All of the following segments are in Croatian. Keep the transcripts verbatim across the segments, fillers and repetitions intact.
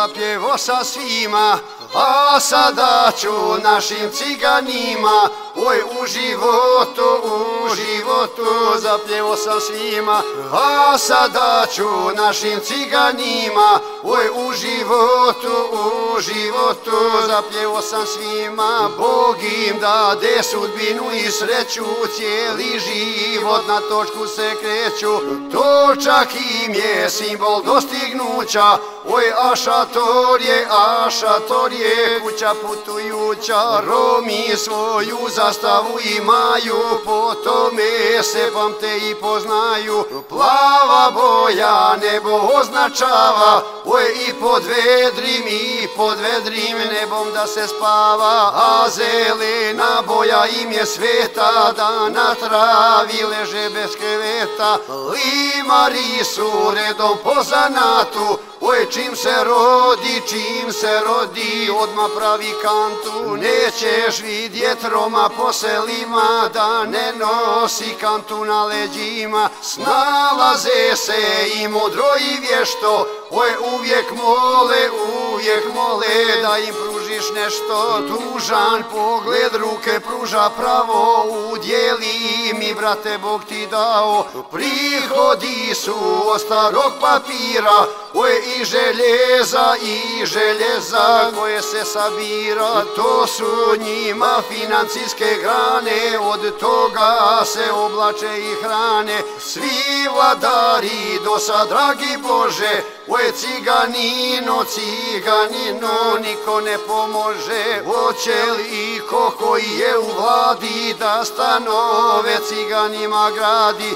zapjevo sa svima, a sada ću našim ciganima, oj u životu, u životu zapjevo sa svima, a sada ću našim ciganima, oj u životu, u životu zapjevo sam svima. Bog im dade sudbinu i sreću, cijeli život na točku se kreću, točak im je simbol dostignuća, oj ašator je, ašator je kuća putujuća. Romi svoju zastavu imaju, po tome se pamte i poznaju. Plava boja nebo označava, oj i pod vedrim, i pod vedrim nebom da se spava, a zelena boja im je sveta, da na travi leže bez kreveta. Limari su redom po zanatu, oj čim se rodi, čim se rodi, odmah pravi kantu. Nećeš vidjet Roma po selima, da ne nosi kantu na leđima. Snalaze se i mudro i vješto, oj uvijek mole, uvijek mole da im pružiš nešto. Tužan pogled ruke pruža pravo, udjeli mi brate Bog ti dao. Prihodi su od starog papira, oj i željeza, i željeza koje se sabira. To su njima financijske grane, od toga se oblače i hrane. Svi vladari do sad, dragi Bože, oj ciganino, ciganino, niko ne pomože. Hoće li ko koji je u vladi da stanove ciganima gradi?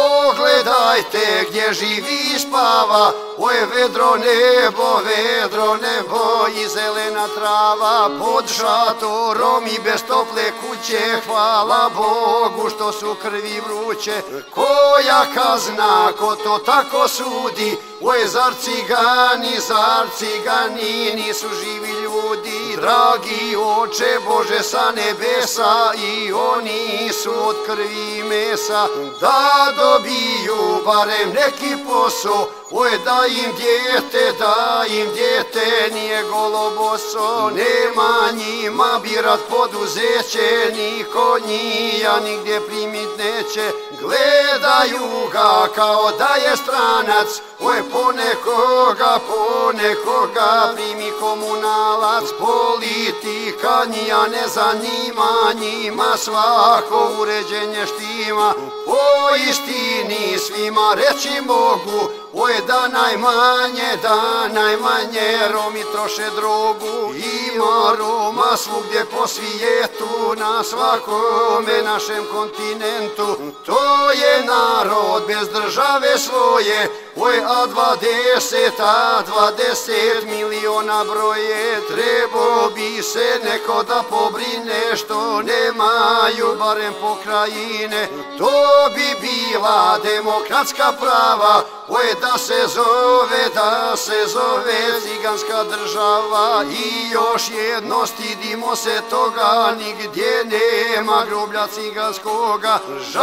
Pogledajte gdje živi i spava, oj vedro nebo, vedro nebo i zelena trava. Pod šatorom i bez tople kuće, hvala Bogu što su krvi vruće. Koja kazna, ko to tako sudi, oj zar cigani, zar cigani nisu živi ljudi? Dragi Oče Bože sa nebesa, i oni su od krvi i mesa. Da dobiju barem neki posao, oj da im dijete, da im dijete nije goloboso. Nema njima birat poduzeće, niko njija nigdje primit neće. Gledaju ga kao da je stranac, oj ponekoga, ponekoga primi komunalac. Politika njija ne zanima, njima svako uređenje štima. Po istini svima reći mogu, oj da najmanje, da najmanje Romi troše drogu. Ima Roma svugdje po svijetu, na svakome našem kontinentu. To je narod bez države svoje, oj a dvadeset, a dvadeset miliona broje. Trebao bi se neko da pobrine što nemaju barem pokrajine. To bi bila demokratska prava, oj da se zove, da se zove ciganska država. I još jedno, stidimo se toga, nigdje nema groblja ciganskoga.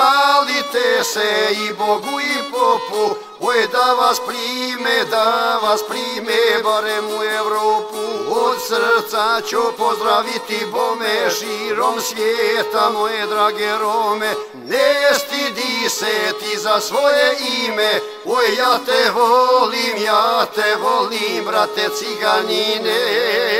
Žalite se i Bogu i popu, oj da vas prime, da vas prime barem u Evropu. Od srca ću pozdraviti bome širom svijeta moje drage Rome. Ne stidi se ti za svoje ime, oj ja te volim, ja te volim brate ciganine.